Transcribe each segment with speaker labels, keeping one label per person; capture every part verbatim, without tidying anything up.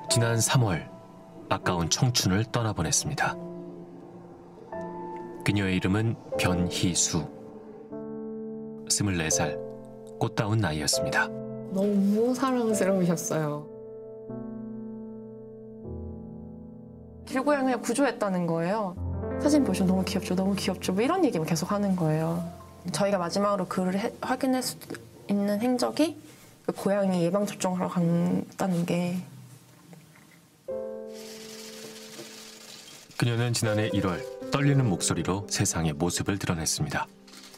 Speaker 1: 지난 삼월 아까운 청춘을 떠나보냈습니다. 그녀의 이름은 변희수. 스물네 살, 꽃다운 나이였습니다.
Speaker 2: 너무 사랑스러우셨어요. 길고양이를 구조했다는 거예요. 사진 보시면 너무 귀엽죠, 너무 귀엽죠, 뭐 이런 얘기만 계속 하는 거예요. 저희가 마지막으로 그를 해, 확인할 수 있는 행적이 그 고양이 예방접종하러 갔다는 게.
Speaker 1: 그녀는 지난해 일월 떨리는 목소리로 세상의 모습을 드러냈습니다.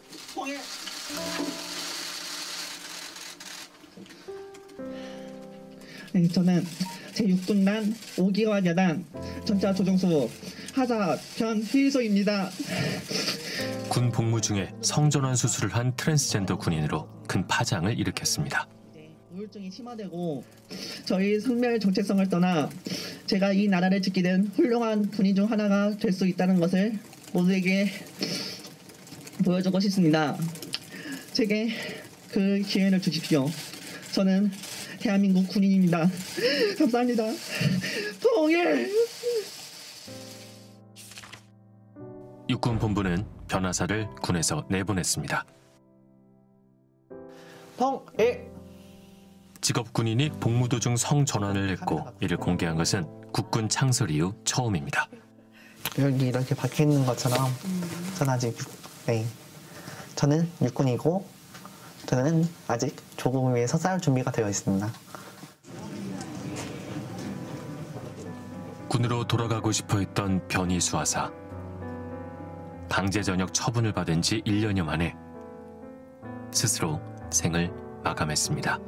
Speaker 3: 네, 저는 제육 군단 오 기와 여단 전차 조종수 하사 변희수입니다.
Speaker 1: 군 복무 중에 성전환 수술을 한 트랜스젠더 군인으로 큰 파장을 일으켰습니다.
Speaker 3: 우울증이 심화되고 저희 성별 정체성을 떠나 제가 이 나라를 지키는 훌륭한 군인 중 하나가 될 수 있다는 것을 모두에게 보여주고 싶습니다. 제게 그 기회를 주십시오. 저는 대한민국 군인입니다. 감사합니다. 통일!
Speaker 1: 육군본부는 변하사를 군에서 내보냈습니다.
Speaker 3: 통일!
Speaker 1: 직업 군인이 복무 도중 성전환을 했고 이를 공개한 것은 국군 창설 이후 처음입니다.
Speaker 4: 여기 이렇게 박혀 있는 것처럼 저는 아직 네, 저는 육군이고 저는 아직 조국을 위해서 싸울 준비가 되어 있습니다.
Speaker 1: 군으로 돌아가고 싶어 했던 변희수 하사. 강제 전역 처분을 받은 지 일 년여 만에 스스로 생을 마감했습니다.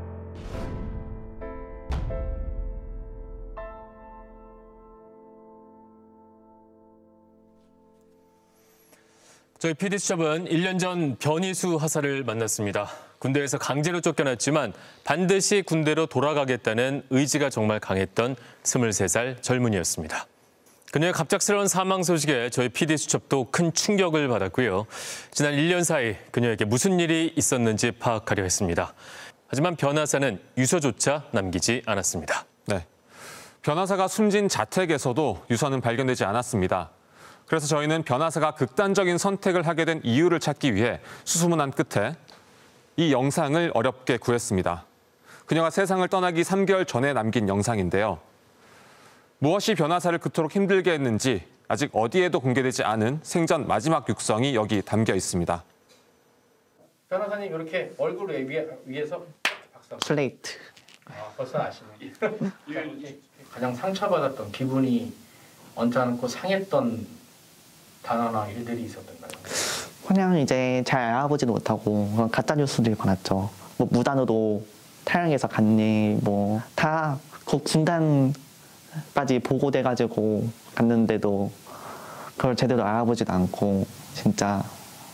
Speaker 1: 저희 피디수첩은 일 년 전 변희수 하사를 만났습니다. 군대에서 강제로 쫓겨났지만 반드시 군대로 돌아가겠다는 의지가 정말 강했던 스물세 살 젊은이였습니다. 그녀의 갑작스러운 사망 소식에 저희 피디수첩도 큰 충격을 받았고요. 지난 일 년 사이 그녀에게 무슨 일이 있었는지 파악하려 했습니다. 하지만 변하사는 유서조차 남기지 않았습니다.
Speaker 5: 네, 변하사가 숨진 자택에서도 유서는 발견되지 않았습니다. 그래서 저희는 변하사가 극단적인 선택을 하게 된 이유를 찾기 위해 수소문한 끝에 이 영상을 어렵게 구했습니다. 그녀가 세상을 떠나기 삼 개월 전에 남긴 영상인데요. 무엇이 변하사를 그토록 힘들게 했는지 아직 어디에도 공개되지 않은 생전 마지막 육성이 여기 담겨 있습니다.
Speaker 6: 변호사님 이렇게 얼굴 위에, 위에서 박수.
Speaker 4: 슬레이트.
Speaker 6: 아, 벌써 아시네. 가장 상처받았던 기분이 언짢고 상했던 단어나 일들이 있었던가요?
Speaker 4: 그냥 이제 잘 알아보지도 못하고 가짜 뉴스들이 많았죠. 뭐 무단으로 탈영해서 갔니, 뭐 다 그 군단까지 보고돼가지고 갔는데도 그걸 제대로 알아보지도 않고 진짜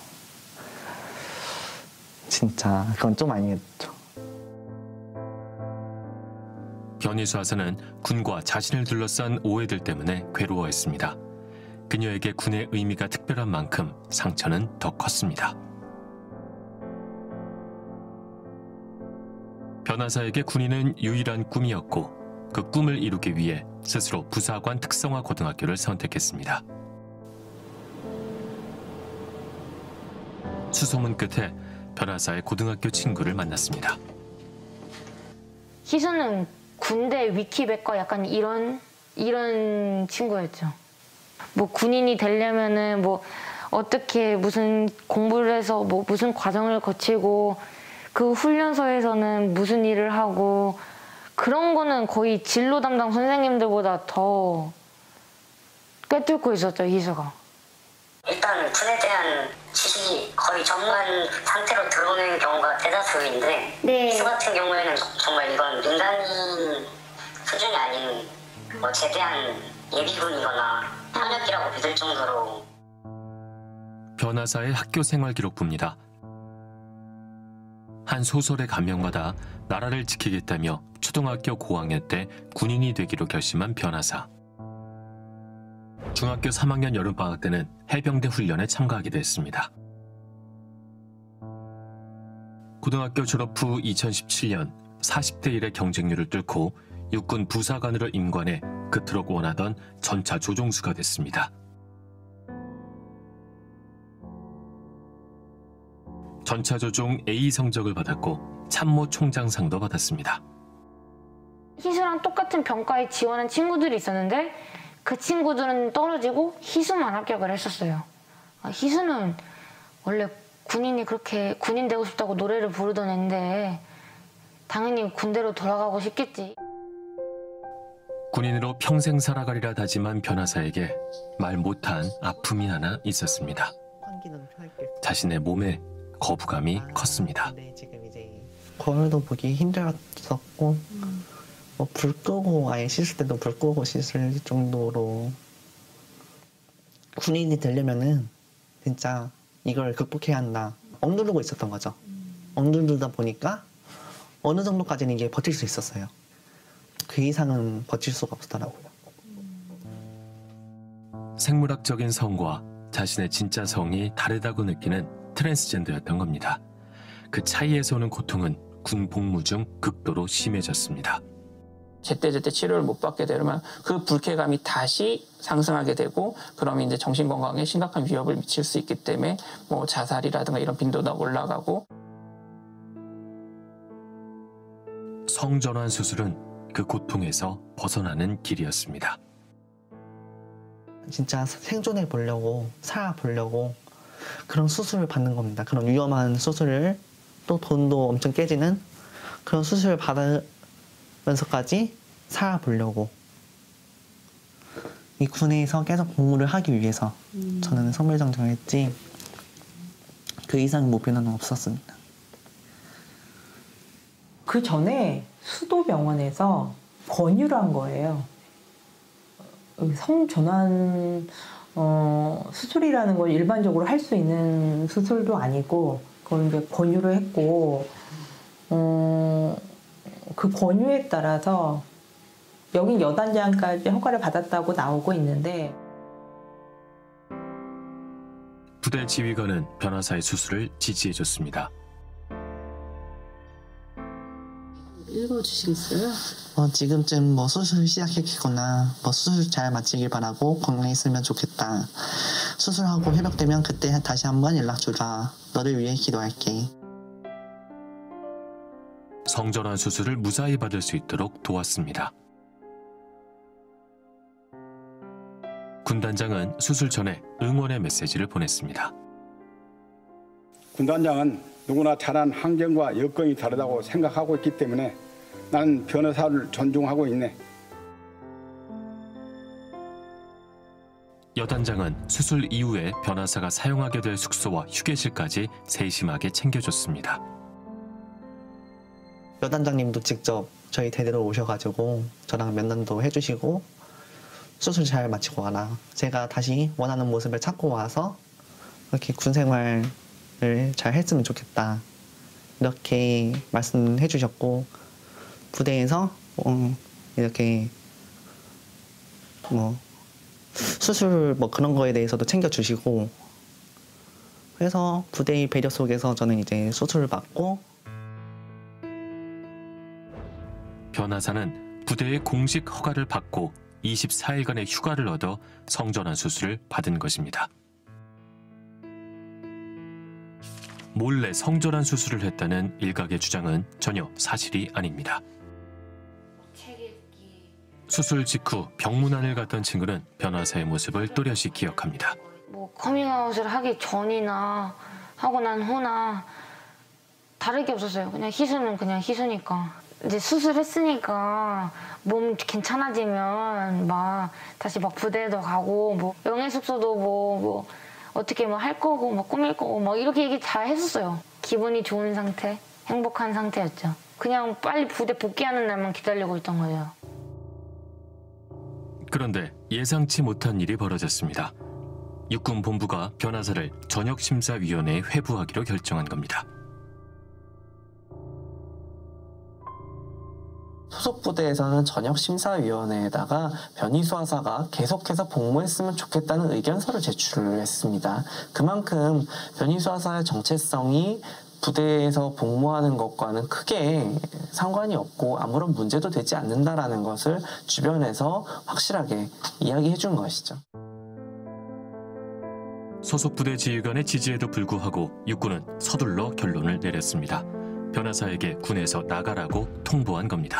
Speaker 4: 진짜 그건 좀 아니겠죠.
Speaker 1: 변희수 하사는 군과 자신을 둘러싼 오해들 때문에 괴로워했습니다. 그녀에게 군의 의미가 특별한 만큼 상처는 더 컸습니다. 변하사에게 군인은 유일한 꿈이었고 그 꿈을 이루기 위해 스스로 부사관 특성화 고등학교를 선택했습니다. 수소문 끝에 변하사의 고등학교 친구를 만났습니다.
Speaker 7: 희수는 군대 위키백과 약간 이런 이런 친구였죠. 뭐 군인이 되려면은 뭐 어떻게 무슨 공부를 해서 뭐 무슨 과정을 거치고 그 훈련소에서는 무슨 일을 하고 그런 거는 거의 진로 담당 선생님들보다 더 꿰뚫고 있었죠, 희수가.
Speaker 8: 일단 군에 대한 지식이 거의 전무한 상태로 들어오는 경우가 대다수인데
Speaker 7: 네.
Speaker 8: 희수 같은 경우에는 정말 이건 민간인 수준이 아닌 뭐 제대한 예비군이거나 현역이라고 믿을 정도로.
Speaker 1: 변하사의 학교 생활 기록부입니다. 한 소설의 감명받아 나라를 지키겠다며 초등학교 고학년 때 군인이 되기로 결심한 변하사. 중학교 삼 학년 여름방학 때는 해병대 훈련에 참가하기도 했습니다. 고등학교 졸업 후 이천십칠 년 사십 대 일의 경쟁률을 뚫고 육군 부사관으로 임관해 그토록 원하던 전차 조종수가 됐습니다. 전차 조종 에이 성적을 받았고 참모 총장상도 받았습니다.
Speaker 7: 희수랑 똑같은 병과에 지원한 친구들이 있었는데 그 친구들은 떨어지고 희수만 합격을 했었어요. 아, 희수는 원래 군인이 그렇게 군인 되고 싶다고 노래를 부르던 애인데 당연히 군대로 돌아가고 싶겠지.
Speaker 1: 군인으로 평생 살아가리라 다짐한 변호사에게 말 못한 아픔이 하나 있었습니다. 자신의 몸에 거부감이 컸습니다.
Speaker 4: 근데 지금 이제 거울도 보기 힘들었었고 음. 뭐 불 끄고 아예 씻을 때도 불 끄고 씻을 정도로 군인이 되려면은 진짜 이걸 극복해야 한다. 억누르고 있었던 거죠. 음. 억누르다 보니까 어느 정도까지는 이게 버틸 수 있었어요. 그 이상은 버틸 수가 없더라고요.
Speaker 1: 생물학적인 성과 자신의 진짜 성이 다르다고 느끼는 트랜스젠더였던 겁니다. 그 차이에서 오는 고통은 군 복무 중 극도로 심해졌습니다.
Speaker 9: 제때제때 치료를 못 받게 되면 그 불쾌감이 다시 상승하게 되고 그러면 이제 정신건강에 심각한 위협을 미칠 수 있기 때문에 뭐 자살이라든가 이런 빈도가 올라가고.
Speaker 1: 성전환 수술은 그 고통에서 벗어나는 길이었습니다.
Speaker 4: 진짜 생존해 보려고 살아보려고 그런 수술을 받는 겁니다. 그런 위험한 수술을 또 돈도 엄청 깨지는 그런 수술을 받으면서까지 살아보려고 이 군에서 계속 복무를 하기 위해서 음. 저는 선물정정을 했지 그 이상 목표는 없었습니다.
Speaker 10: 그 전에 수도병원에서 권유를 한 거예요. 성전환 어, 수술이라는 걸 일반적으로 할 수 있는 수술도 아니고 그걸 이제 권유를 했고 어, 그 권유에 따라서 여긴 여단장까지 허가를 받았다고 나오고 있는데
Speaker 1: 부대 지휘관은 변호사의 수술을 지지해줬습니다.
Speaker 11: 읽어주시겠어요?
Speaker 4: 어, 지금쯤 뭐 수술 시작했거나 뭐 수술 잘 마치길 바라고 건강했으면 좋겠다. 수술하고 회복되면 그때 다시 한번 연락주라. 너를 위해 기도할게.
Speaker 1: 성전환 수술을 무사히 받을 수 있도록 도왔습니다. 군단장은 수술 전에 응원의 메시지를 보냈습니다.
Speaker 12: 군단장은 누구나 잘한 환경과 여건이 다르다고 생각하고 있기 때문에 나는 변호사를 존중하고 있네.
Speaker 1: 여단장은 수술 이후에 변호사가 사용하게 될 숙소와 휴게실까지 세심하게 챙겨줬습니다.
Speaker 4: 여단장님도 직접 저희 대대로 오셔가지고 저랑 면담도 해주시고 수술 잘 마치고 와라. 제가 다시 원하는 모습을 찾고 와서 이렇게 군생활을 잘 했으면 좋겠다. 이렇게 말씀해 주셨고 부대에서 어, 이렇게 뭐 수술 뭐 그런 거에 대해서도 챙겨주시고 그래서 부대의 배려 속에서 저는 이제 수술을 받고
Speaker 1: 변호사는 부대의 공식 허가를 받고 이십사 일간의 휴가를 얻어 성전환 수술을 받은 것입니다. 몰래 성전환 수술을 했다는 일각의 주장은 전혀 사실이 아닙니다. 수술 직후 병문안을 갔던 친구는 변호사의 모습을 또렷이 기억합니다.
Speaker 7: 뭐 커밍아웃을 하기 전이나 하고 난 후나 다를 게 없었어요. 그냥 희수는 그냥 희수니까. 이제 수술했으니까 몸 괜찮아지면 막 다시 막 부대도 가고 뭐 영해 숙소도 뭐, 뭐 어떻게 뭐 할 거고 뭐 꾸밀 거고 뭐 이렇게 얘기 다 했었어요. 기분이 좋은 상태, 행복한 상태였죠. 그냥 빨리 부대 복귀하는 날만 기다리고 있던 거예요.
Speaker 1: 그런데 예상치 못한 일이 벌어졌습니다. 육군 본부가 변호사를 전역심사위원회에 회부하기로 결정한 겁니다.
Speaker 9: 소속 부대에서는 전역심사위원회에다가 변희수 하사가 계속해서 복무했으면 좋겠다는 의견서를 제출을 했습니다. 그만큼 변희수 하사의 정체성이 부대에서 복무하는 것과는 크게 상관이 없고 아무런 문제도 되지 않는다라는 것을 주변에서 확실하게 이야기해 준 것이죠.
Speaker 1: 소속 부대 지휘관의 지지에도 불구하고 육군은 서둘러 결론을 내렸습니다. 변호사에게 군에서 나가라고 통보한 겁니다.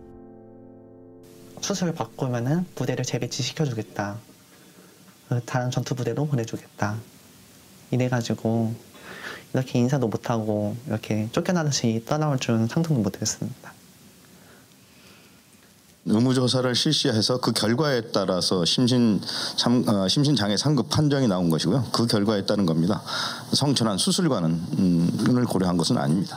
Speaker 4: 수술 바꾸면은 부대를 재배치시켜주겠다. 다른 전투 부대로 보내주겠다. 이래가지고 이렇게 인사도 못하고 이렇게 쫓겨나듯이 떠나올 줄은 상상도 못했습니다.
Speaker 11: 의무조사를 실시해서 그 결과에 따라서 심신, 참, 어, 심신장애 상급 판정이 나온 것이고요. 그 결과에 따른 겁니다. 성천한 수술관을 음, 고려한 것은 아닙니다.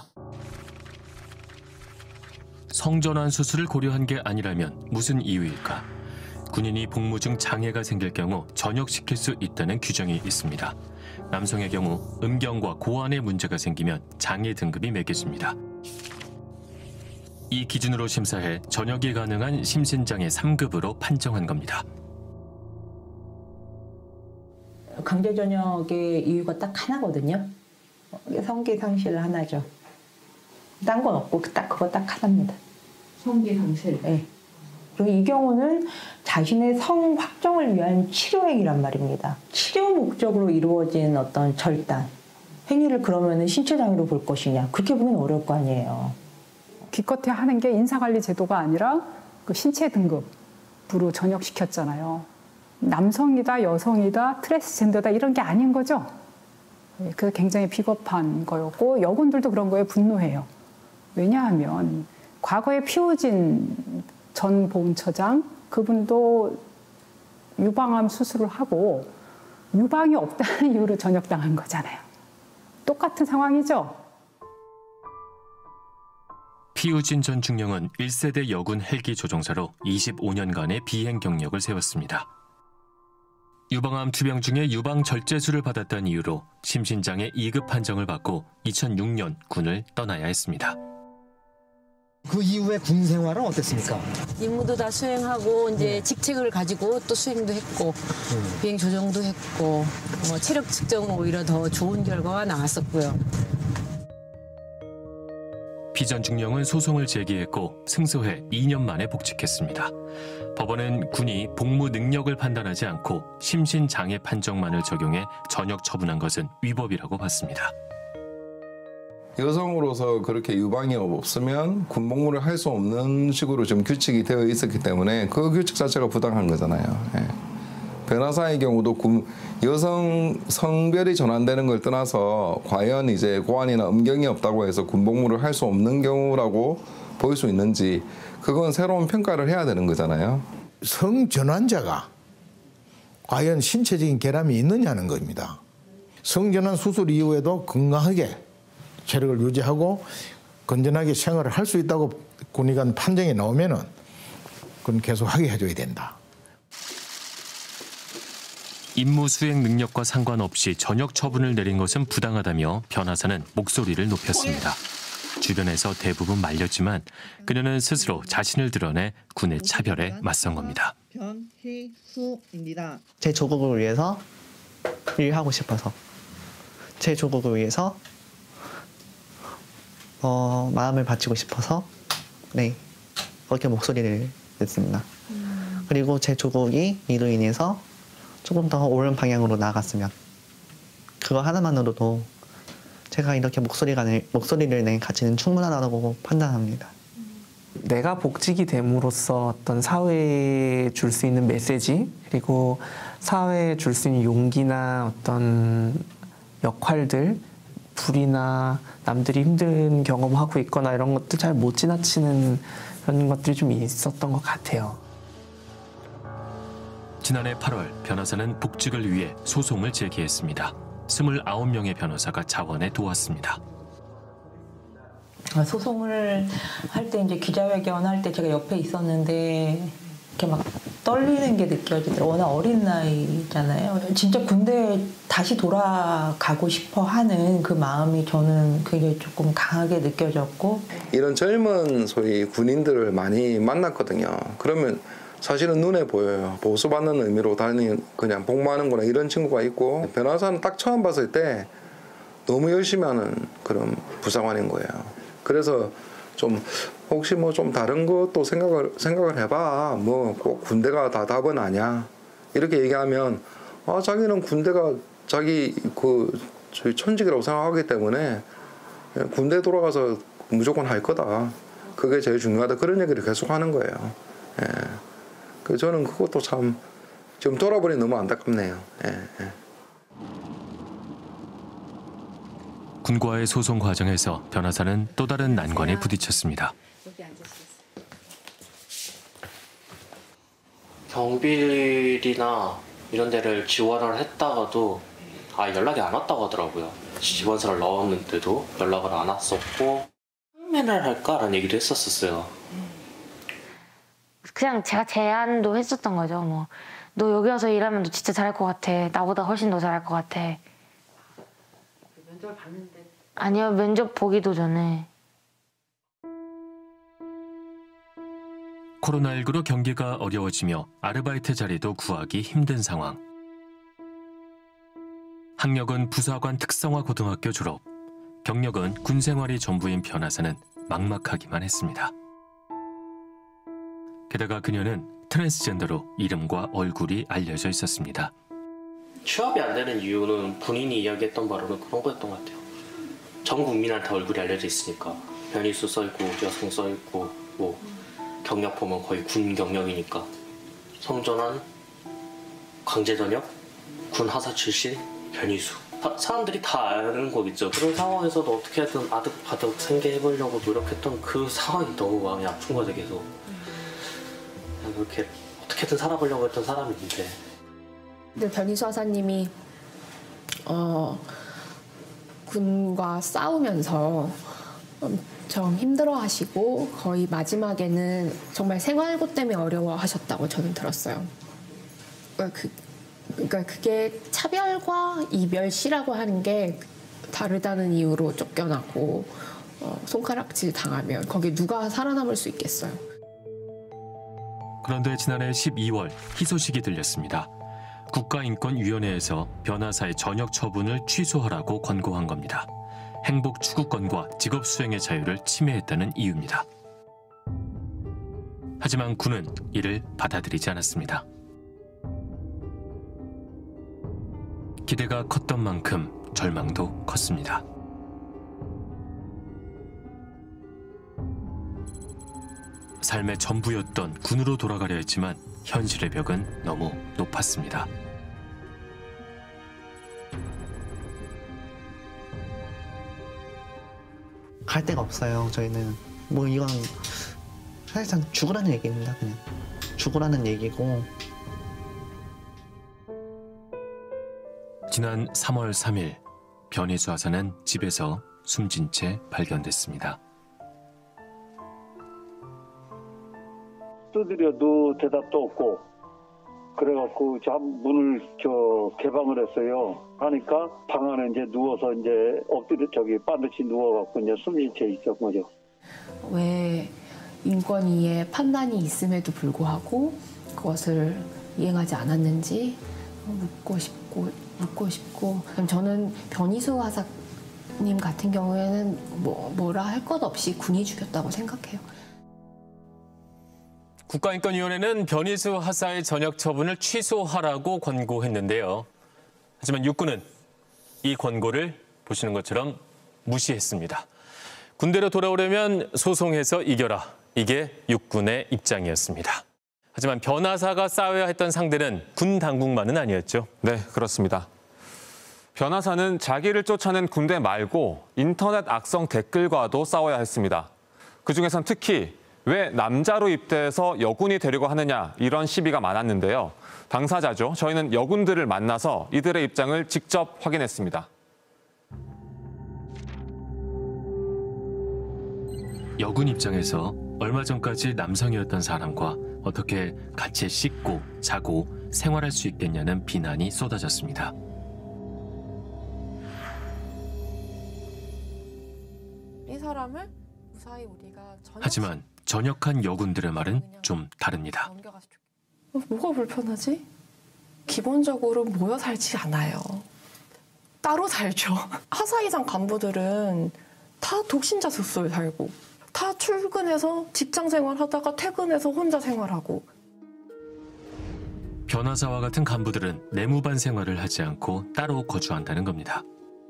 Speaker 1: 성전환 수술을 고려한 게 아니라면 무슨 이유일까? 군인이 복무 중 장애가 생길 경우 전역시킬 수 있다는 규정이 있습니다. 남성의 경우 음경과 고환에 문제가 생기면 장애 등급이 매겨집니다. 이 기준으로 심사해 전역이 가능한 심신장애 삼 급으로 판정한 겁니다.
Speaker 10: 강제 전역의 이유가 딱 하나거든요. 성기 상실 하나죠. 딴 건 없고 딱 그거 딱 하나입니다. 성기 상실. 네. 그리고 이 경우는 자신의 성 확정을 위한 치료행위란 말입니다. 치료 목적으로 이루어진 어떤 절단 행위를 그러면은 신체장애로 볼 것이냐, 그렇게 보면 어려울 거 아니에요.
Speaker 13: 기껏해 하는 게 인사관리 제도가 아니라 그 신체 등급으로 전역시켰잖아요. 남성이다, 여성이다, 트랜스젠더다 이런 게 아닌 거죠. 그래서 굉장히 비겁한 거였고 여군들도 그런 거에 분노해요. 왜냐하면 과거에 피우진 전 보훈처장 그분도 유방암 수술을 하고 유방이 없다는 이유로 전역당한 거잖아요. 똑같은 상황이죠.
Speaker 1: 피우진 전 중령은 일 세대 여군 헬기 조종사로 이십오 년간의 비행 경력을 세웠습니다. 유방암 투병 중에 유방 절제술을 받았다는 이유로 심신장애 이 급 판정을 받고 이천육 년 군을 떠나야 했습니다.
Speaker 14: 그 이후에 군 생활은 어땠습니까?
Speaker 15: 임무도 다 수행하고 이제 직책을 가지고 또 수행도 했고 음. 비행 조정도 했고 뭐 체력 측정은 오히려 더 좋은 결과가 나왔었고요.
Speaker 1: 피 전 중령은 소송을 제기했고 승소해 이 년 만에 복직했습니다. 법원은 군이 복무 능력을 판단하지 않고 심신장애 판정만을 적용해 전역 처분한 것은 위법이라고 봤습니다.
Speaker 16: 여성으로서 그렇게 유방이 없으면 군복무를 할 수 없는 식으로 좀 규칙이 되어 있었기 때문에 그 규칙 자체가 부당한 거잖아요. 예. 변호사의 경우도 군, 여성 성별이 전환되는 걸 떠나서 과연 이제 고환이나 음경이 없다고 해서 군복무를 할 수 없는 경우라고 볼 수 있는지 그건 새로운 평가를 해야 되는 거잖아요.
Speaker 17: 성전환자가 과연 신체적인 결함이 있느냐는 겁니다. 성전환 수술 이후에도 건강하게 체력을 유지하고 건전하게 생활을 할 수 있다고 군의관 판정이 나오면은 그건 계속하게 해줘야 된다.
Speaker 1: 임무 수행 능력과 상관없이 전역 처분을 내린 것은 부당하다며 변호사는 목소리를 높였습니다. 주변에서 대부분 말렸지만 그녀는 스스로 자신을 드러내 군의 차별에 맞선 겁니다.
Speaker 3: 변희수입니다.
Speaker 4: 제 조국을 위해서 일하고 싶어서, 제 조국을 위해서 어, 마음을 바치고 싶어서 네, 그렇게 목소리를 냈습니다. 음. 그리고 제 조국이 이로 인해서 조금 더 옳은 방향으로 나아갔으면 그거 하나만으로도 제가 이렇게 목소리가 내, 목소리를 낸 가치는 충분하다고 판단합니다.
Speaker 9: 내가 복직이 됨으로써 어떤 사회에 줄 수 있는 메시지 그리고 사회에 줄 수 있는 용기나 어떤 역할들 불이나 남들이 힘든 경험하고 있거나 이런 것들 잘 못 지나치는 그런 것들이 좀 있었던 것 같아요.
Speaker 1: 지난해 팔월 변호사는 복직을 위해 소송을 제기했습니다. 스물아홉 명의 변호사가 자원해 도왔습니다.
Speaker 10: 소송을 할 때 이제 기자회견 할 때 제가 옆에 있었는데 이렇게 막 떨리는 게 느껴지더라고요. 워낙 어린 나이잖아요. 진짜 군대에 다시 돌아가고 싶어 하는 그 마음이 저는 굉장히 조금 강하게 느껴졌고.
Speaker 16: 이런 젊은 소위 군인들을 많이 만났거든요. 그러면 사실은 눈에 보여요. 보수받는 의미로 다니 그냥 복무하는 거나 이런 친구가 있고 변호사는 딱 처음 봤을 때 너무 열심히 하는 그런 부사관인 거예요. 그래서 좀 혹시 뭐 좀 다른 것도 생각을 생각을 해봐. 뭐 꼭 군대가 다 답은 아니야. 이렇게 얘기하면 아 자기는 군대가 자기 그 저희 천직이라고 생각하기 때문에 군대 돌아가서 무조건 할 거다. 그게 제일 중요하다. 그런 얘기를 계속 하는 거예요. 예. 그 저는 그것도 참 지금 돌아보니 너무 안타깝네요. 예, 예.
Speaker 1: 군과의 소송 과정에서 변호사는 또 다른 난관에 부딪혔습니다.
Speaker 18: 경비일이나 이런 데를 지원을 했다가도 아 연락이 안 왔다고 하더라고요. 지원서를 넣었는데도 연락을 안 왔었고 항면을 할까라는 얘기도 했었었어요.
Speaker 7: 그냥 제가 제안도 했었던 거죠. 뭐 너 여기 와서 일하면 너 진짜 잘할 것 같아. 나보다 훨씬 더 잘할 것 같아.
Speaker 19: 면접을 봤는데?
Speaker 7: 아니요, 면접 보기도 전에.
Speaker 1: 코로나십구로 경기가 어려워지며 아르바이트 자리도 구하기 힘든 상황. 학력은 부사관 특성화 고등학교 졸업, 경력은 군 생활이 전부인 변호사는 막막하기만 했습니다. 게다가 그녀는 트랜스젠더로 이름과 얼굴이 알려져 있었습니다.
Speaker 18: 취업이 안 되는 이유는 본인이 이야기했던 바로는 그런 거였던 것 같아요. 전 국민한테 얼굴이 알려져 있으니까 변희수 써있고 여성 써있고 뭐 경력 보면 거의 군 경력이니까 성전환, 강제전역, 군 하사 출신, 변희수 다, 사람들이 다 아는 거겠죠. 그런 상황에서도 어떻게든 아득바득 생계해보려고 노력했던 그 상황이 너무 마음이 아픈 거죠. 계속 그냥 그렇게 어떻게든 살아보려고 했던 사람인데
Speaker 2: 근데 변희수 하사님이 어, 군과 싸우면서 엄청 힘들어하시고 거의 마지막에는 정말 생활고 때문에 어려워하셨다고 저는 들었어요. 그러니까, 그, 그러니까 그게 차별과 이별시라고 하는 게 다르다는 이유로 쫓겨나고 어, 손가락질 당하면 거기 누가 살아남을 수 있겠어요.
Speaker 1: 그런데 지난해 십이월 희소식이 들렸습니다. 국가인권위원회에서 변호사의 전역 처분을 취소하라고 권고한 겁니다. 행복 추구권과 직업 수행의 자유를 침해했다는 이유입니다. 하지만 군은 이를 받아들이지 않았습니다. 기대가 컸던 만큼 절망도 컸습니다. 삶의 전부였던 군으로 돌아가려 했지만 현실의 벽은 너무 높았습니다.
Speaker 4: 갈 데가 없어요. 저희는 뭐 이건 사실상 죽으라는 얘기입니다. 그냥 죽으라는 얘기고.
Speaker 1: 지난 삼월 삼일 변희수 하사는 집에서 숨진 채 발견됐습니다.
Speaker 20: 두드려도 대답도 없고 그래갖고 저 문을 저 개방을 했어요. 하니까 방 안에 이제 누워서 이제 엎드려 저기 반드시 누워갖고 이제 숨진 채 있었던 거죠.
Speaker 2: 왜 인권위의 판단이 있음에도 불구하고 그것을 이행하지 않았는지 묻고 싶고 묻고 싶고 저는 변희수 하사님 같은 경우에는 뭐 뭐라 할 것 없이 군이 죽였다고 생각해요.
Speaker 1: 국가인권위원회는 변희수 하사의 전역 처분을 취소하라고 권고했는데요. 하지만 육군은 이 권고를 보시는 것처럼 무시했습니다. 군대로 돌아오려면 소송해서 이겨라. 이게 육군의 입장이었습니다. 하지만 변하사가 싸워야 했던 상대는 군 당국만은 아니었죠.
Speaker 5: 네, 그렇습니다. 변하사는 자기를 쫓아낸 군대 말고 인터넷 악성 댓글과도 싸워야 했습니다. 그중에선 특히 왜 남자로 입대해서 여군이 되려고 하느냐 이런 시비가 많았는데요. 당사자죠. 저희는 여군들을 만나서 이들의 입장을 직접 확인했습니다.
Speaker 1: 여군 입장에서 얼마 전까지 남성이었던 사람과 어떻게 같이 씻고 자고 생활할 수 있겠냐는 비난이 쏟아졌습니다.
Speaker 2: 이 사람을 무사히 우리가 전역...
Speaker 1: 하지만 전역한 여군들의 말은 좀 다릅니다.
Speaker 2: 뭐가 불편하지? 기본적으로 모여 살지 않아요. 따로 살죠. 하사 이상 간부들은 다 독신자 숙소에 살고 다 출근해서 직장 생활하다가 퇴근해서 혼자 생활하고.
Speaker 1: 변호사와 같은 간부들은 내무반 생활을 하지 않고 따로 거주한다는 겁니다.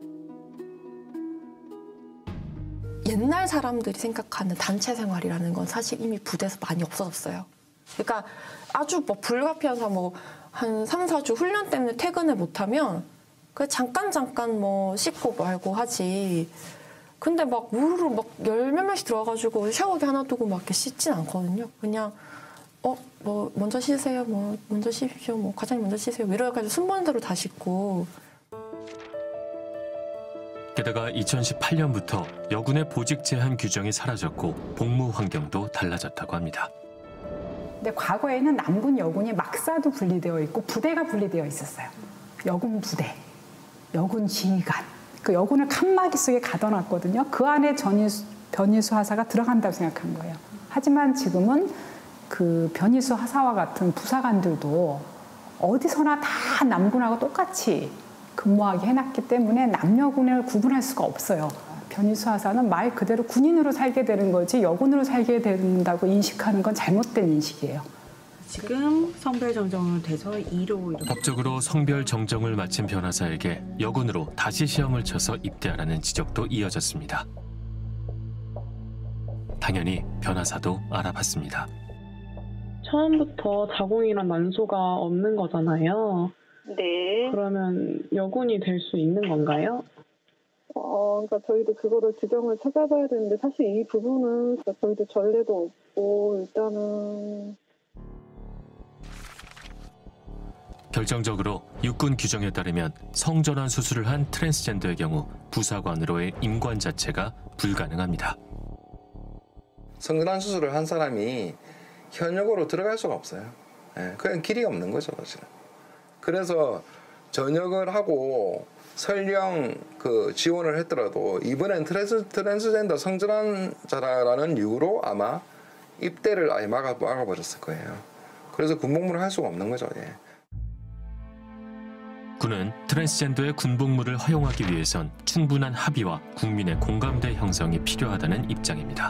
Speaker 2: 옛날 사람들이 생각하는 단체 생활이라는 건 사실 이미 부대에서 많이 없어졌어요. 그러니까 아주 뭐 불가피한 뭐 한 삼, 사 주 훈련 때문에 퇴근을 못하면 그 잠깐 잠깐 뭐 씻고 말고 하지. 근데 막 우르르 막 열 몇 명씩 들어와가지고 샤워기 하나 두고 막 이렇게 씻진 않거든요. 그냥 어 뭐 먼저 씻으세요. 뭐 먼저 씻으십시오. 뭐 과장님 먼저 씻으세요. 이래가지고 순번대로 대로 다 씻고.
Speaker 1: 게다가 이천십팔 년부터 여군의 보직 제한 규정이 사라졌고 복무 환경도 달라졌다고 합니다.
Speaker 13: 근데 과거에는 남군 여군이 막사도 분리되어 있고 부대가 분리되어 있었어요. 여군 부대, 여군 지휘관. 그 여군을 칸막이 속에 가둬놨거든요. 그 안에 전이수, 변이수 하사가 들어간다고 생각한 거예요. 하지만 지금은 그 변이수 하사와 같은 부사관들도 어디서나 다 남군하고 똑같이 근무하게 해놨기 때문에 남여군을 구분할 수가 없어요. 변이수 하사는 말 그대로 군인으로 살게 되는 거지 여군으로 살게 된다고 인식하는 건 잘못된 인식이에요.
Speaker 21: 지금 성별 정정을 돼서 이로 이렇게.
Speaker 1: 법적으로 성별 정정을 마친 변호사에게 여군으로 다시 시험을 쳐서 입대하라는 지적도 이어졌습니다. 당연히 변호사도 알아봤습니다.
Speaker 22: 처음부터 자궁이란 난소가 없는 거잖아요.
Speaker 23: 네.
Speaker 22: 그러면 여군이 될 수 있는 건가요?
Speaker 23: 어, 그러니까 저희도 그거를 규정을 찾아봐야 되는데 사실 이 부분은 저희도 전례도 없고 일단은.
Speaker 1: 결정적으로 육군 규정에 따르면 성전환 수술을 한 트랜스젠더의 경우 부사관으로의 임관 자체가 불가능합니다.
Speaker 16: 성전환 수술을 한 사람이 현역으로 들어갈 수가 없어요. 예, 그냥 길이 없는 거죠, 사실은. 그래서 전역을 하고 설령 그 지원을 했더라도 이번엔 트랜스, 트랜스젠더 성전환자라는 이유로 아마 입대를 아예 막아, 막아버렸을 거예요. 그래서 군복무를 할 수가 없는 거죠. 예.
Speaker 1: 군은 트랜스젠더의 군복무를 허용하기 위해선 충분한 합의와 국민의 공감대 형성이 필요하다는 입장입니다.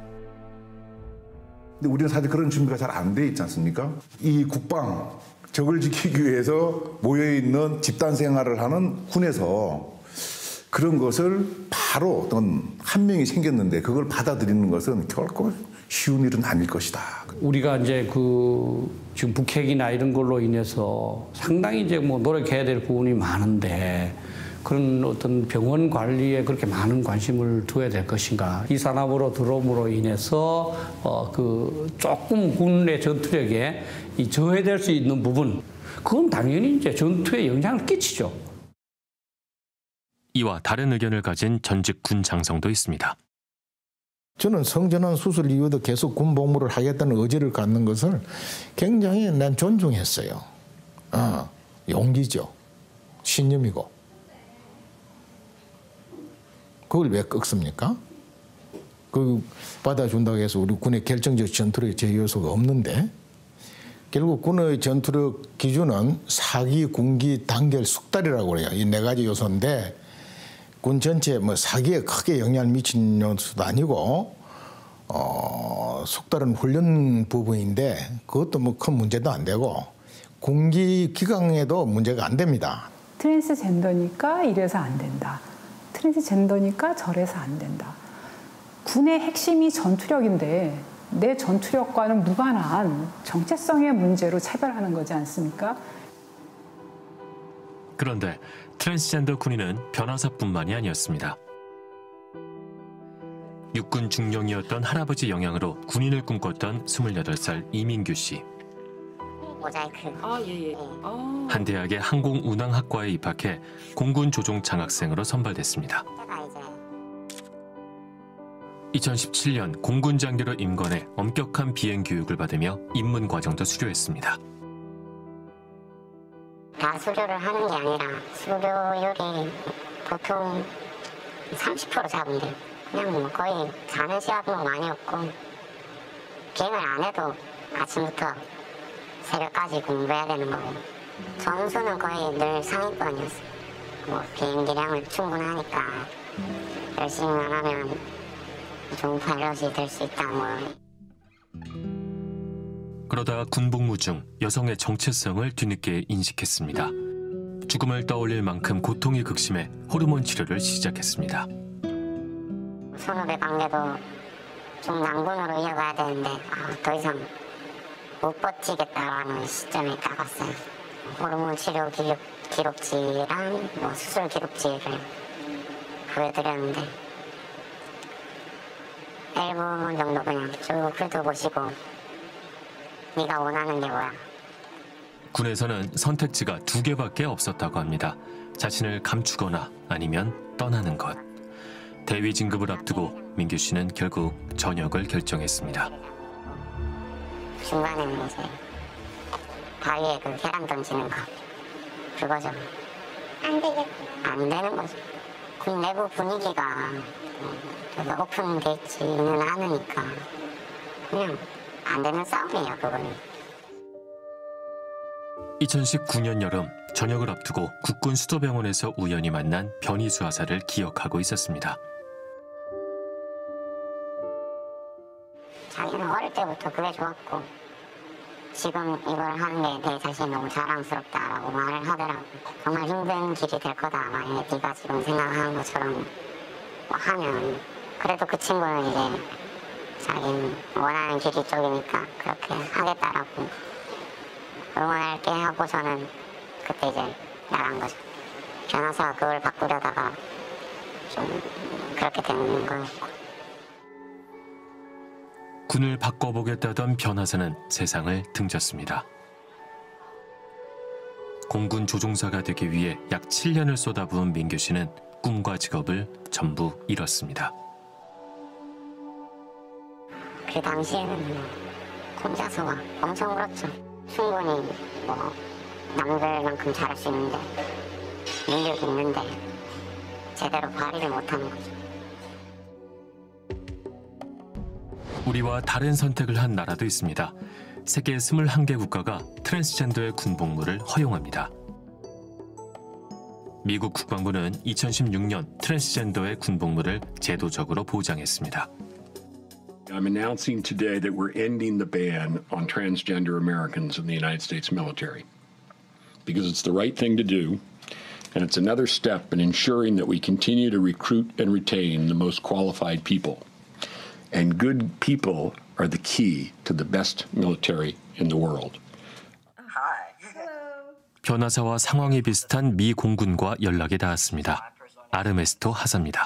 Speaker 24: 근데 우리는 사실 그런 준비가 잘 안 돼 있지 않습니까? 이 국방, 적을 지키기 위해서 모여있는 집단 생활을 하는 군에서 그런 것을 바로 어떤 한 명이 생겼는데 그걸 받아들이는 것은 결코 쉬운 일은 아닐 것이다.
Speaker 25: 우리가 이제 그 지금 북핵이나 이런 걸로 인해서 상당히 이제 뭐 노력해야 될 부분이 많은데 그런 어떤 병원 관리에 그렇게 많은 관심을 둬야 될 것인가. 이 산업으로 들어옴으로 인해서 어 그 조금 군의 전투력에 이 저해될 수 있는 부분, 그건 당연히 이제 전투에 영향을 끼치죠.
Speaker 1: 이와 다른 의견을 가진 전직 군 장성도 있습니다.
Speaker 17: 저는 성전환 수술 이후에도 계속 군 복무를 하겠다는 의지를 갖는 것을 굉장히 난 존중했어요. 아, 용기죠. 신념이고. 그걸 왜 꺾습니까? 그 받아준다고 해서 우리 군의 결정적 전투력의 제요소가 없는데 결국 군의 전투력 기준은 사기, 군기, 단결, 숙달이라고 그래요. 이 네 가지 요소인데 군 전체에 뭐 사기에 크게 영향을 미친 요소도 아니고 어, 숙달은 훈련 부분인데 그것도 뭐 큰 문제도 안 되고 군기 기강에도 문제가 안 됩니다.
Speaker 13: 트랜스젠더니까 이래서 안 된다. 트랜스젠더니까 저래서 안 된다. 군의 핵심이 전투력인데 내 전투력과는 무관한 정체성의 문제로 차별하는 거지 않습니까?
Speaker 1: 그런데 트랜스젠더 군인은 변호사뿐만이 아니었습니다. 육군 중령이었던 할아버지 영향으로 군인을 꿈꿨던 스물여덟 살 이민규 씨.
Speaker 8: 모자이크.
Speaker 21: 아, 예, 예. 아.
Speaker 1: 한 대학의 항공운항학과에 입학해 공군 조종 장학생으로 선발됐습니다. 이천십칠 년 공군 장교로 임관해 엄격한 비행 교육을 받으며 입문 과정도 수료했습니다.
Speaker 8: 다 수료를 하는 게 아니라 수료율이 보통 삼십 퍼센트 잡은데 그냥 뭐 거의 자는 시간도 많이 없고 비행을 안 해도 아침부터 새벽까지 공부해야 되는 거고 점수는 거의 늘 상위권이었어요. 뭐 비행기량은 충분하니까 열심히만 하면 좋은 파일럿이 될 수 있다 뭐.
Speaker 1: 그러다 군복무 중 여성의 정체성을 뒤늦게 인식했습니다. 죽음을 떠올릴 만큼 고통이 극심해 호르몬 치료를 시작했습니다.
Speaker 8: 선후배 관계도 좀 난군으로 이어가야 되는데 아, 더 이상 못 버티겠다라는 시점에 딱 왔어요. 호르몬 치료 기록, 기록지랑 뭐 수술 기록지를 보여드렸는데 일 분 정도 그냥 쭉 훑어보시고 네가 원하는 게 뭐야?
Speaker 1: 군에서는 선택지가 두 개밖에 없었다고 합니다. 자신을 감추거나 아니면 떠나는 것. 대위 진급을 앞두고 민규 씨는 결국 전역을 결정했습니다.
Speaker 8: 중간에는 이제 바위에 그 계란 던지는 거 그거죠. 안 되겠다. 안 되는 거죠. 군 내부 분위기가 되게 오픈돼 있지는 않으니까 그냥 안 되는 싸움이에요, 그거는.
Speaker 1: 이천십구 년 여름 전역을 앞두고 국군 수도병원에서 우연히 만난 변희수 하사를 기억하고 있었습니다.
Speaker 8: 자기는 어릴 때부터 그게 좋았고 지금 이걸 하는 게 내 자신이 너무 자랑스럽다라고 말을 하더라고. 정말 힘든 길이 될 거다. 만약에 네가 지금 생각하는 것처럼 뭐 하면 그래도 그 친구는 이제 자기는 원하는 길이 쪽이니까 그렇게 하겠다라고 응원할게 하고 저는 그때 이제 나간 거죠. 변호사가 그걸 바꾸려다가 좀 그렇게 되는 거였고.
Speaker 1: 군을 바꿔보겠다던 변하사는 세상을 등졌습니다. 공군 조종사가 되기 위해 약 칠 년을 쏟아부은 민규 씨는 꿈과 직업을 전부 잃었습니다.
Speaker 8: 그 당시에는 혼자서 막 엄청 울었죠. 충분히 뭐 남들만큼 잘할 수 있는데 능력이 있는데 제대로 발휘를 못하는 거죠.
Speaker 1: 우리와 다른 선택을 한 나라도 있습니다. 세계 스물한 개 국가가 트랜스젠더의 군복무를 허용합니다. 미국 국방부는 이천십육 년 트랜스젠더의 군복무를 제도적으로 보장했습니다.
Speaker 6: I'm announcing today that we're ending the ban on transgender Americans in the United States military because it's the right thing to do, and it's another step in ensuring that we continue to recruit and retain the most qualified people. And good people are the key to the best military in the world.
Speaker 1: 변하사와 상황이 비슷한 미 공군과 연락이 닿았습니다. 아르메스토 하사입니다.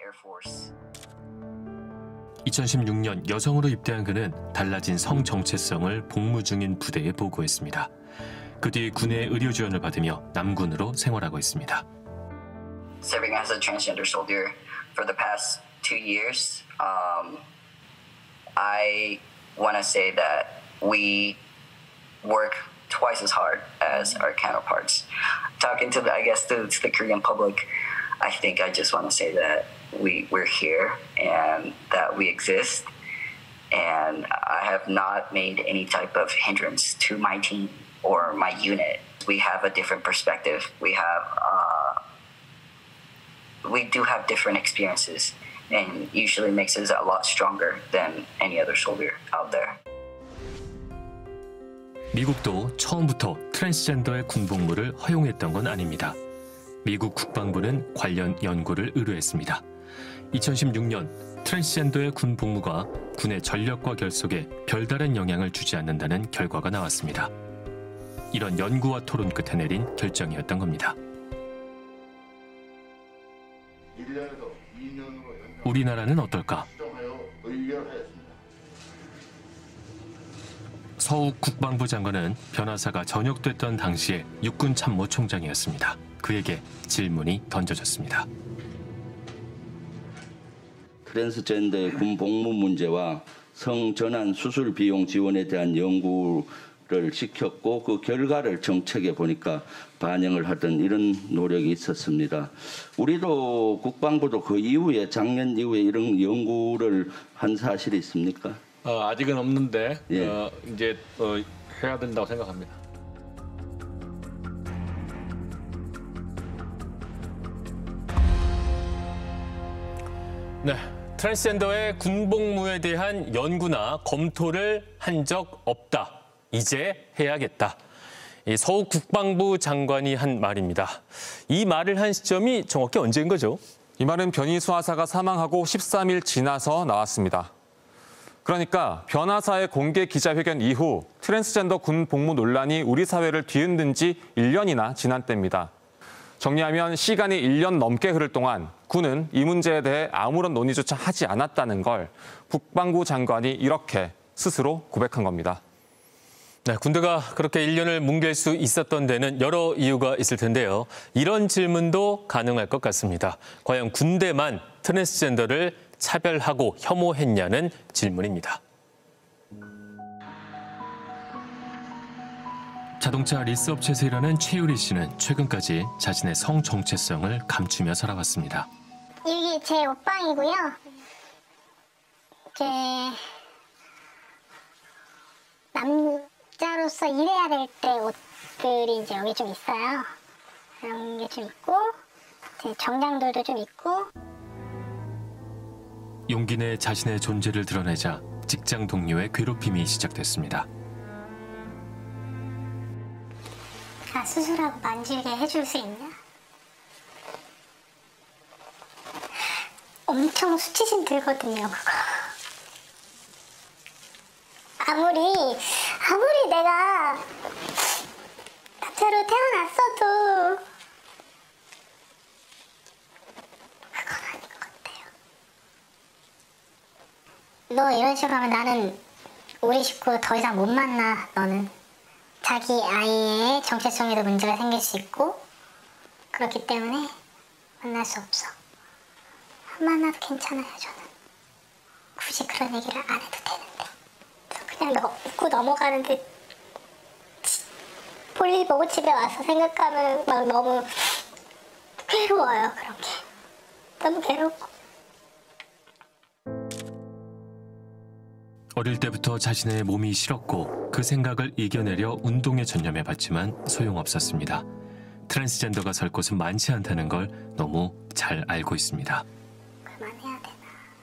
Speaker 1: 이천십육 년 여성으로 입대한 그는 달라진 성 정체성을 복무 중인 부대에 보고했습니다. 그 뒤 군의 의료 지원을 받으며 남군으로 생활하고 있습니다.
Speaker 11: Serving as a transgender soldier for the past two years, um, I want to say that we work twice as hard as our counterparts. Talking to the, I guess, to, to the Korean public, I think I just want to say that we, we're here and that we exist. And I have not made any type of hindrance to my team or my unit. We have a different perspective. We have, uh, we do have different experiences. And usually makes us a lot stronger than any other soldier out there.
Speaker 1: 미국도 처음부터 트랜스젠더의 군복무를 허용했던 건 아닙니다. 미국 국방부는 관련 연구를 의뢰했습니다. 이천십육 년 트랜스젠더의 군복무가 군의 전력과 결속에 별다른 영향을 주지 않는다는 결과가 나왔습니다. 이런 연구와 토론 끝에 내린 결정이었던 겁니다. 우리나라는 어떨까? 서욱 국방부 장관은 변하사가 전역됐던 당시에 육군 참모총장이었습니다. 그에게 질문이 던져졌습니다.
Speaker 12: 트랜스젠더의 군 복무 문제와 성전환 수술 비용 지원에 대한 연구를 시켰고 그 결과를 정책에 보니까 반영을 하던 이런 노력이 있었습니다. 우리도 국방부도 그 이후에 작년 이후에 이런 연구를 한 사실이 있습니까?
Speaker 14: 어, 아직은 없는데
Speaker 12: 예.
Speaker 14: 어, 이제 어, 해야 된다고 생각합니다.
Speaker 1: 네, 트랜스젠더의 군복무에 대한 연구나 검토를 한 적 없다. 이제 해야겠다. 이 서욱 국방부 장관이 한 말입니다. 이 말을 한 시점이 정확히 언제인 거죠?
Speaker 5: 이 말은 변희수 하사가 사망하고 십삼 일 지나서 나왔습니다. 그러니까 변하사의 공개 기자회견 이후 트랜스젠더 군 복무 논란이 우리 사회를 뒤흔든 지 일 년이나 지난 때입니다. 정리하면 시간이 일 년 넘게 흐를 동안 군은 이 문제에 대해 아무런 논의조차 하지 않았다는 걸 국방부 장관이 이렇게 스스로 고백한 겁니다.
Speaker 1: 네, 군대가 그렇게 일 년을 뭉갤 수 있었던 데는 여러 이유가 있을 텐데요. 이런 질문도 가능할 것 같습니다. 과연 군대만 트랜스젠더를 차별하고 혐오했냐는 질문입니다. 자동차 리스업체에서 일하는 최유리 씨는 최근까지 자신의 성 정체성을 감추며 살아왔습니다.
Speaker 8: 이게 제 옷방이고요. 이제 남자로서 일해야 될 때 옷들이 이제 여기 좀 있어요. 그런 게 좀 있고, 제 정장들도 좀 있고.
Speaker 1: 용기 내 자신의 존재를 드러내자 직장 동료의 괴롭힘이 시작됐습니다.
Speaker 8: 나 수술하고 만지게 해줄 수 있냐? 엄청 수치심 들거든요, 그거. 아무리, 아무리 내가 남자로 태어났어도 그건 아닌 것 같아요. 너 이런 식으로 하면 나는 우리 식구 더 이상 못 만나, 너는. 자기 아이의 정체성에도 문제가 생길 수 있고 그렇기 때문에 만날 수 없어. 안 만나도 괜찮아요, 저는. 굳이 그런 얘기를 안 해도 되는데. 그냥 너, 웃고 넘어가는데 볼일 보고 집에 와서 생각하면 막 너무 괴로워요, 그런 게. 너무 괴롭고.
Speaker 1: 어릴 때부터 자신의 몸이 싫었고 그 생각을 이겨내려 운동에 전념해봤지만 소용없었습니다. 트랜스젠더가 설 곳은 많지 않다는 걸 너무 잘 알고 있습니다.
Speaker 8: 그만해야 되나.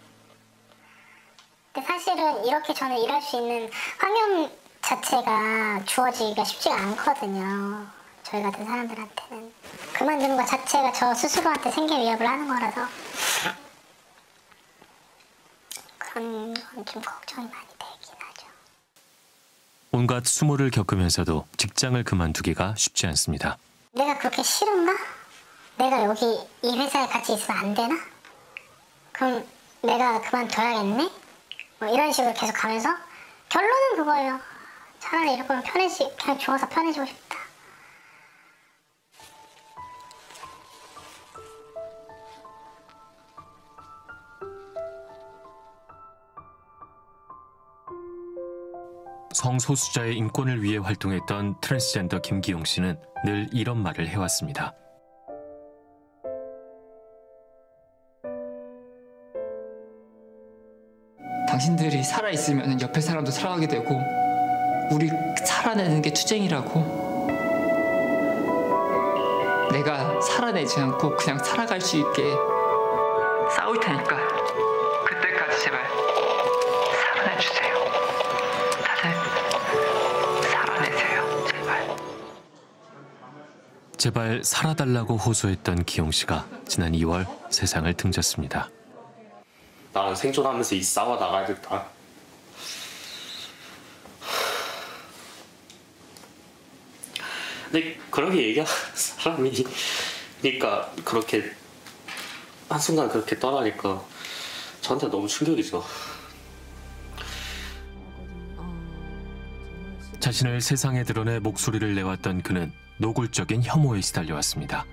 Speaker 8: 근데 사실은 이렇게 저는 일할 수 있는 환경 자체가 주어지기가 쉽지가 않거든요. 저희 같은 사람들한테는. 그만두는 것 자체가 저 스스로한테 생계 위협을 하는 거라서 그런 건 좀 걱정이 많이 되긴 하죠.
Speaker 1: 온갖 수모를 겪으면서도 직장을 그만두기가 쉽지 않습니다.
Speaker 8: 내가 그렇게 싫은가? 내가 여기 이 회사에 같이 있으면 안 되나? 그럼 내가 그만둬야겠네? 뭐 이런 식으로 계속 가면서 결론은 그거예요. 차라리 이럴 거면 편해지, 그냥 죽어서 편해지고 싶다.
Speaker 1: 성소수자의 인권을 위해 활동했던 트랜스젠더 김기용 씨는 늘 이런 말을 해왔습니다.
Speaker 3: 당신들이 살아있으면 옆에 사람도 살아가게 되고 우리 살아내는 게 투쟁이라고. 내가 살아내지 않고 그냥 살아갈 수 있게 싸울 테니까 그때까지 제발 살아내주세요. 다들 살아내세요, 제발.
Speaker 1: 제발 살아달라고 호소했던 기용 씨가 지난 이월 세상을 등졌습니다.
Speaker 18: 나는 생존하면서 이 싸워 나가야겠다. 근데 그렇게 얘기하는 사람이 그러니까 그렇게 한순간 그렇게 떠나니까 저한테 너무 충격이죠.
Speaker 1: 자신을 세상에 드러내 목소리를 내왔던 그는 노골적인 혐오에 시달려왔습니다.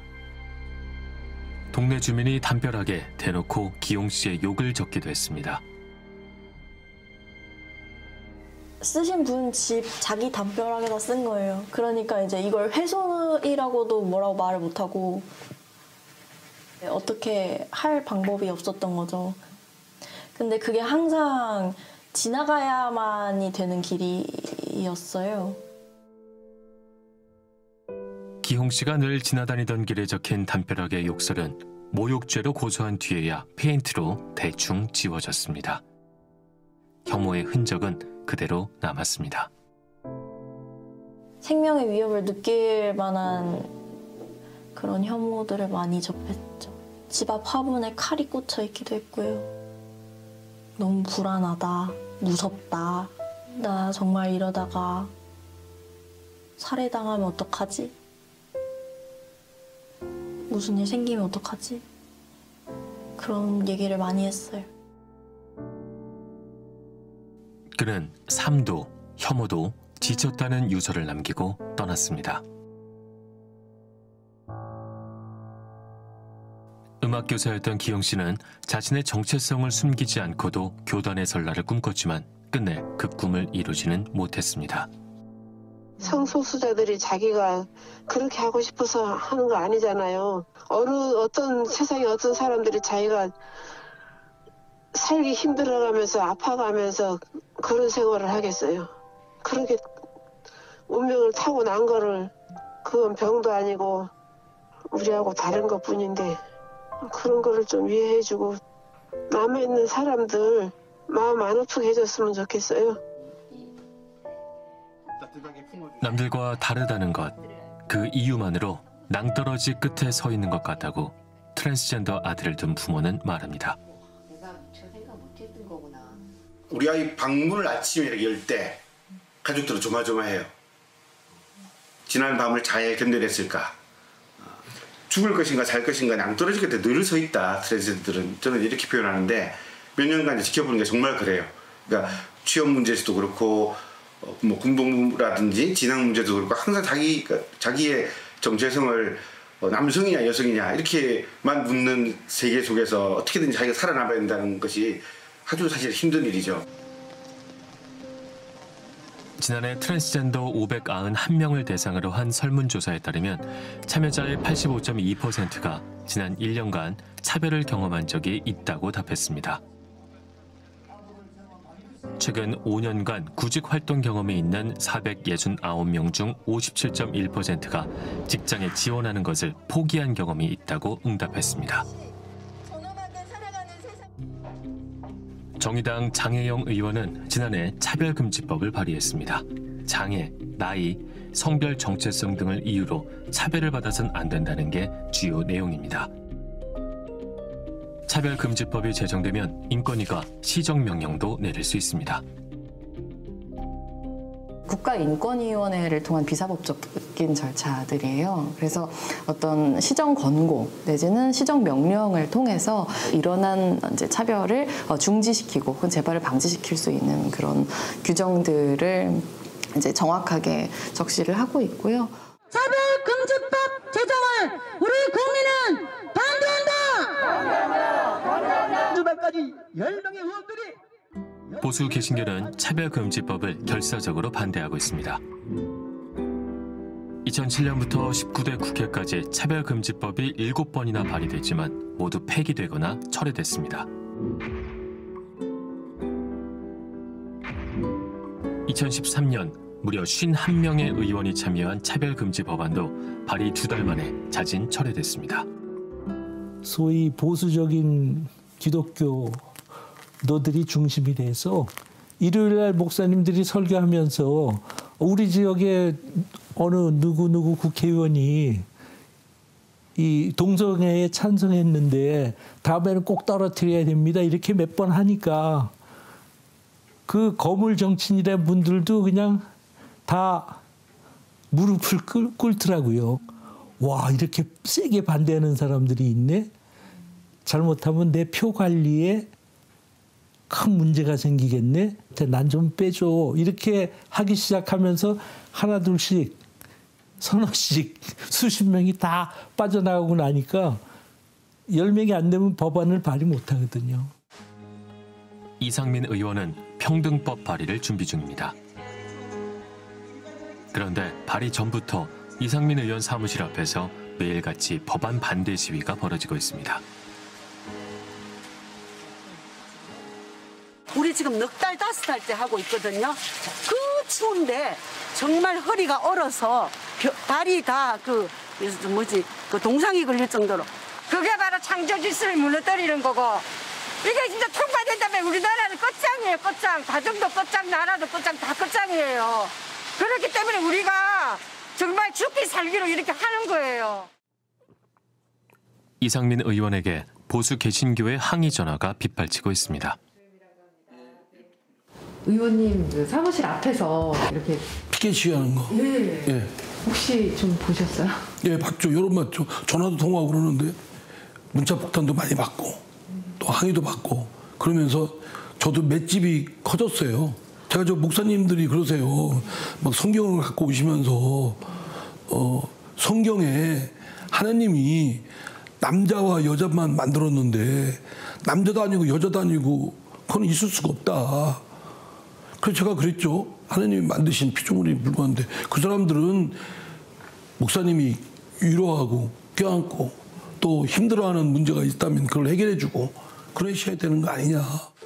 Speaker 1: 동네 주민이 담벼락에 대놓고 기용 씨의 욕을 적기도 했습니다.
Speaker 2: 쓰신 분 집 자기 담벼락에다 쓴 거예요. 그러니까 이제 이걸 훼손이라고도 뭐라고 말을 못하고 어떻게 할 방법이 없었던 거죠. 근데 그게 항상 지나가야만이 되는 길이었어요.
Speaker 1: 기용 씨가 늘 지나다니던 길에 적힌 담벼락의 욕설은 모욕죄로 고소한 뒤에야 페인트로 대충 지워졌습니다. 혐오의 흔적은 그대로 남았습니다.
Speaker 7: 생명의 위협을 느낄 만한 그런 혐오들을 많이 접했죠. 집 앞 화분에 칼이 꽂혀 있기도 했고요. 너무 불안하다, 무섭다. 나 정말 이러다가 살해당하면 어떡하지? 무슨 일 생기면 어떡하지? 그런 얘기를 많이 했어요.
Speaker 1: 그는 삶도 혐오도 지쳤다는 유서를 남기고 떠났습니다. 음악교사였던 기영 씨는 자신의 정체성을 숨기지 않고도 교단의 설날을 꿈꿨지만 끝내 그 꿈을 이루지는 못했습니다.
Speaker 9: 성소수자들이 자기가 그렇게 하고 싶어서 하는 거 아니잖아요. 어느 어떤 세상에 어떤 사람들이 자기가 살기 힘들어가면서 아파가면서 그런 생활을 하겠어요. 그렇게 운명을 타고 난 거를 그건 병도 아니고 우리하고 다른 것뿐인데 그런 거를 좀 이해해주고 남에 있는 사람들 마음 안 아프게 해줬으면 좋겠어요.
Speaker 1: 남들과 다르다는 것, 그 이유만으로 낭떠러지 끝에 서 있는 것 같다고 트랜스젠더 아들을 둔 부모는 말합니다.
Speaker 10: 우리 아이 방문을 아침에 열 때 가족들은 조마조마해요. 지난 밤을 잘 견뎌냈을까? 죽을 것인가 살 것인가 낭떠러지 끝에 늘 서 있다. 트랜스젠더들은 저는 이렇게 표현하는데 몇 년간 지켜보는 게 정말 그래요. 그러니까 취업 문제에서도 그렇고 어, 뭐 군복무라든지 진학 문제도 그렇고 항상 자기 자기의 정체성을 어, 남성이냐 여성이냐 이렇게만 묻는 세계 속에서 어떻게든지 자기가 살아남아야 된다는 것이 아주 사실 힘든 일이죠.
Speaker 1: 지난해 트랜스젠더 오백구십일 명을 대상으로 한 설문조사에 따르면 참여자의 팔십오 점 이 퍼센트가 지난 일 년간 차별을 경험한 적이 있다고 답했습니다. 최근 오 년간 구직 활동 경험이 있는 사백육십구 명 중 오십칠 점 일 퍼센트가 직장에 지원하는 것을 포기한 경험이 있다고 응답했습니다. 정의당 장혜영 의원은 지난해 차별금지법을 발의했습니다. 장애, 나이, 성별 정체성 등을 이유로 차별을 받아선 안 된다는 게 주요 내용입니다. 차별금지법이 제정되면 인권위가 시정명령도 내릴 수 있습니다.
Speaker 15: 국가인권위원회를 통한 비사법적인 절차들이에요. 그래서 어떤 시정 권고 내지는 시정 명령을 통해서 일어난 이제 차별을 중지시키고 혹은 재발을 방지시킬 수 있는 그런 규정들을 이제 정확하게 적시를 하고 있고요.
Speaker 19: 차별금지법 제정을 우리 국민은 반대한다. 반대한다. 주말까지 열 명의 의원들이
Speaker 1: 보수 개신교는 차별금지법을 결사적으로 반대하고 있습니다. 이천칠 년부터 십구 대 국회까지 차별금지법이 일곱 번이나 발의됐지만 모두 폐기되거나 철회됐습니다. 이천십삼 년 무려 오십일 명의 의원이 참여한 차별금지 법안도 발의 두 달 만에 자진 철회됐습니다.
Speaker 26: 소위 보수적인 기독교 너들이 중심이 돼서 일요일날 목사님들이 설교하면서 우리 지역에 어느 누구누구 국회의원이 이 동성애에 찬성했는데 다음에는 꼭 떨어뜨려야 됩니다. 이렇게 몇 번 하니까 그 거물 정치인이란 분들도 그냥 다 무릎을 꿇, 꿇더라고요. 와, 이렇게 세게 반대하는 사람들이 있네. 잘못하면 내 표 관리에 큰 문제가 생기겠네. 난 좀 빼줘. 이렇게 하기 시작하면서 하나 둘씩 서너씩 수십 명이 다 빠져나가고 나니까 열 명이 안 되면 법안을 발의 못 하거든요.
Speaker 1: 이상민 의원은 평등법 발의를 준비 중입니다. 그런데 발의 전부터 이상민 의원 사무실 앞에서 매일같이 법안 반대 시위가 벌어지고 있습니다.
Speaker 27: 우리 지금 넉 달, 다섯 달째 하고 있거든요. 그 추운데 정말 허리가 얼어서 발이 다 그 뭐지 그 동상이 걸릴 정도로
Speaker 4: 그게 바로 창조질서를 무너뜨리는 거고 이게 진짜 통과된다면 우리나라는 끝장이에요. 끝장. 가정도 끝장, 나라도 끝장, 다 끝장이에요. 그렇기 때문에 우리가 정말 죽기 살기로 이렇게 하는 거예요.
Speaker 1: 이상민 의원에게 보수 개신교의 항의 전화가 빗발치고 있습니다.
Speaker 16: 의원님 그 사무실 앞에서 이렇게
Speaker 20: 피켓 시위하는 거.
Speaker 16: 예.
Speaker 20: 예.
Speaker 16: 혹시 좀 보셨어요?
Speaker 20: 예, 봤죠. 여론 봤죠. 전화도 통화하고 그러는데 문자 폭탄도 많이 받고 또 항의도 받고 그러면서 저도 맷집이 커졌어요. 제가 저 목사님들이 그러세요. 막 성경을 갖고 오시면서 어, 성경에 하나님이 남자와 여자만 만들었는데 남자도 아니고 여자도 아니고 그건 있을 수가 없다. 그래서 제가 그랬죠. 하나님이 만드신 피조물이 불과한데 그 사람들은 목사님이 위로하고 껴안고 또 힘들어하는 문제가 있다면 그걸 해결해주고 그러셔야 되는 거 아니냐.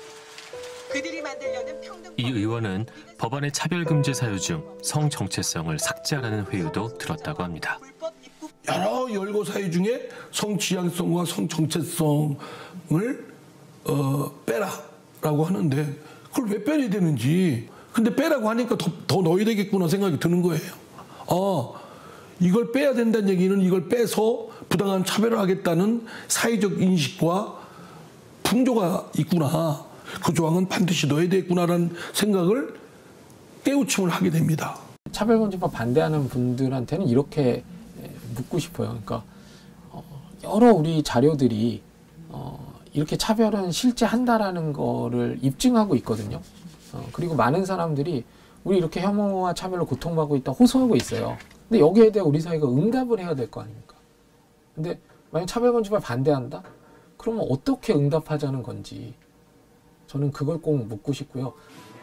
Speaker 1: 이 의원은 법안의 차별금지 사유 중 성정체성을 삭제하라는 회유도 들었다고 합니다.
Speaker 20: 여러 열고 사유 중에 성지향성과 성정체성을 어, 빼라라고 하는데 그걸 왜 빼야 되는지. 근데 빼라고 하니까 더, 더 넣어야 되겠구나 생각이 드는 거예요. 아, 이걸 빼야 된다는 얘기는 이걸 빼서 부당한 차별을 하겠다는 사회적 인식과 풍조가 있구나. 그 조항은 반드시 넣어야 되겠구나라는 생각을 깨우침을 하게 됩니다.
Speaker 22: 차별금지법 반대하는 분들한테는 이렇게 묻고 싶어요. 그러니까 여러 우리 자료들이 이렇게 차별은 실제 한다라는 거를 입증하고 있거든요. 그리고 많은 사람들이 우리 이렇게 혐오와 차별로 고통받고 있다 호소하고 있어요. 근데 여기에 대해 우리 사회가 응답을 해야 될 거 아닙니까? 근데 만약 차별금지법 반대한다? 그러면 어떻게 응답하자는 건지 저는 그걸 꼭 묻고 싶고요.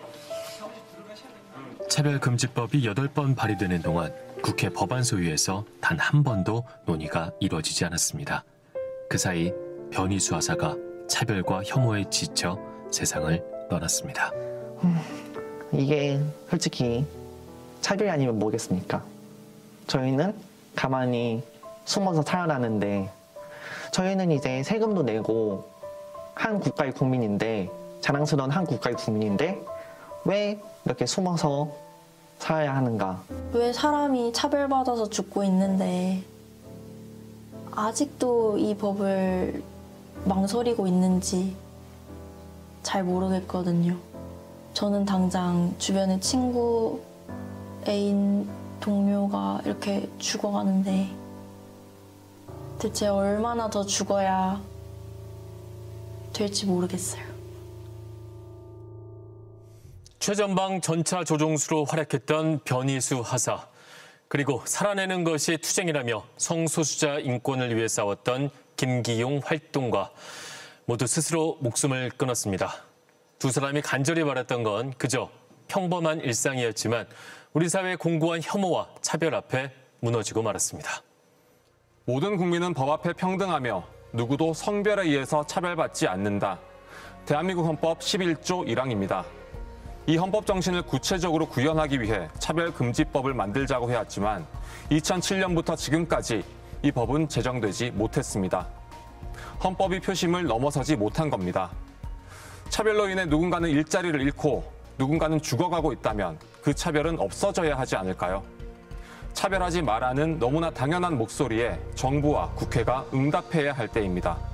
Speaker 1: 차별금지법이 여덟 번 발의되는 동안 국회 법안 소위에서 단 한 번도 논의가 이루어지지 않았습니다. 그 사이 변희수 하사가 차별과 혐오에 지쳐 세상을 떠났습니다.
Speaker 23: 이게 솔직히 차별이 아니면 뭐겠습니까? 저희는 가만히 숨어서 살아나는데 저희는 이제 세금도 내고 한 국가의 국민인데 자랑스러운 한 국가의 국민인데 왜 이렇게 숨어서 살아야 하는가?
Speaker 7: 왜 사람이 차별받아서 죽고 있는데 아직도 이 법을 망설이고 있는지 잘 모르겠거든요. 저는 당장 주변에 친구, 애인, 동료가 이렇게 죽어가는데 대체 얼마나 더 죽어야 될지 모르겠어요.
Speaker 1: 최전방 전차 조종수로 활약했던 변희수 하사. 그리고 살아내는 것이 투쟁이라며 성소수자 인권을 위해 싸웠던 김기용 활동가. 모두 스스로 목숨을 끊었습니다. 두 사람이 간절히 바랐던 건 그저 평범한 일상이었지만 우리 사회의 공고한 혐오와 차별 앞에 무너지고 말았습니다.
Speaker 5: 모든 국민은 법 앞에 평등하며 누구도 성별에 의해서 차별받지 않는다. 대한민국 헌법 십일조 일항입니다. 이 헌법 정신을 구체적으로 구현하기 위해 차별금지법을 만들자고 해왔지만 이천칠년부터 지금까지 이 법은 제정되지 못했습니다. 헌법이 표심을 넘어서지 못한 겁니다. 차별로 인해 누군가는 일자리를 잃고 누군가는 죽어가고 있다면 그 차별은 없어져야 하지 않을까요? 차별하지 말라는 너무나 당연한 목소리에 정부와 국회가 응답해야 할 때입니다.